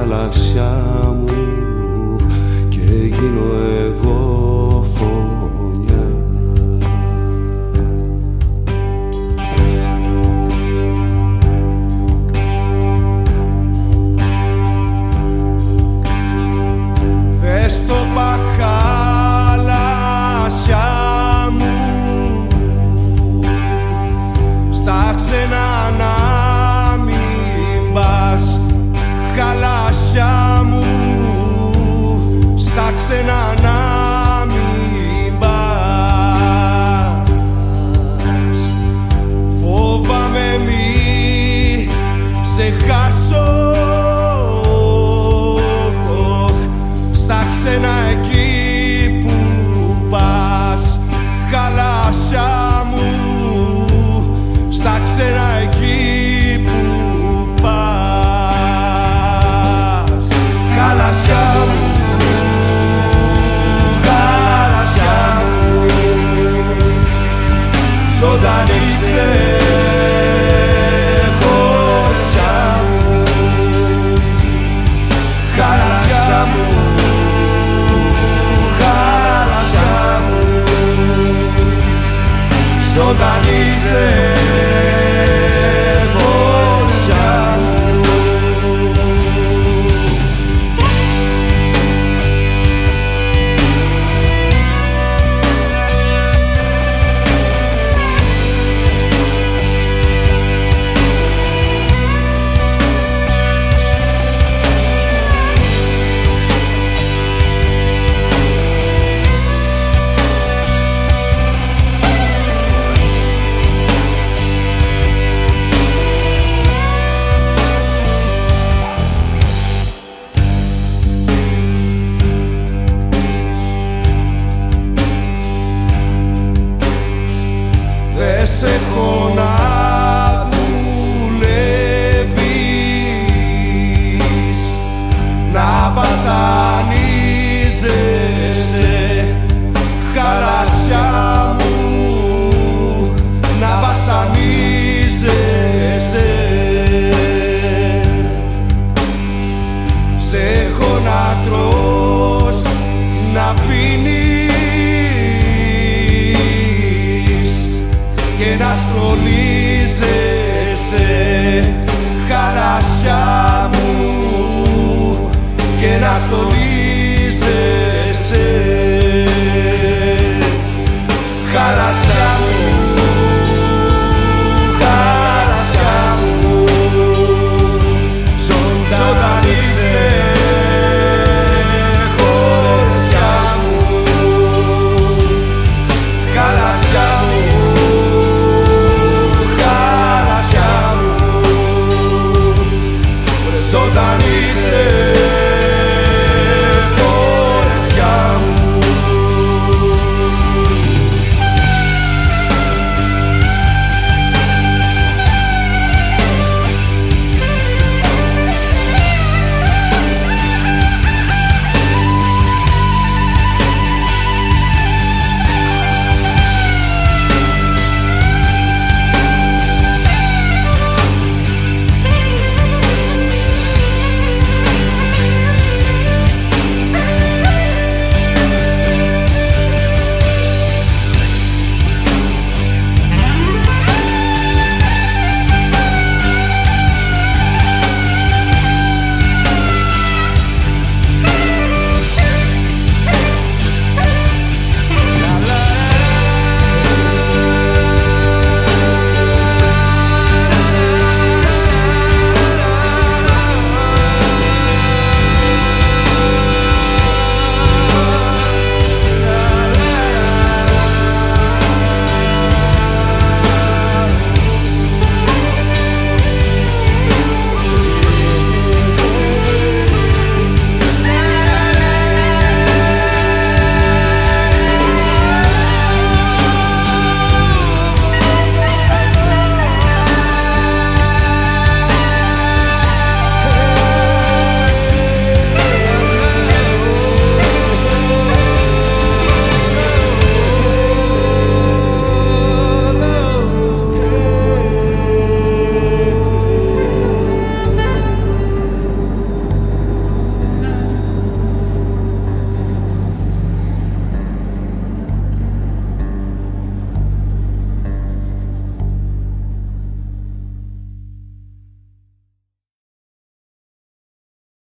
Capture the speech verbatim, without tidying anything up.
γαλαξιά μου και γίνω εγώ φωνιά. Δες το παχάλασιά μου στα ξένα να μην πας, χαλάσια μου στα ξένα να μην πας. Φόβαμαι μη σε χάσω στα ξένα εκεί που πας, χαλάσια μου στα ξένα εκεί που πας. Χαλάσια μου, χαλάσια μου, ζωντανή ξεχωρίσια μου. Χαλάσια μου, χαλάσια μου, ζωντανή ξεχωρίσια μου. Δε σε έχω να δουλεύεις, να βασανίζεσαι, χαλάσια μου, να βασανίζεσαι. Σε έχω να τρως, να πίνεις και να στολίζεσαι, χαλάσια μου, και να στολίζεσαι.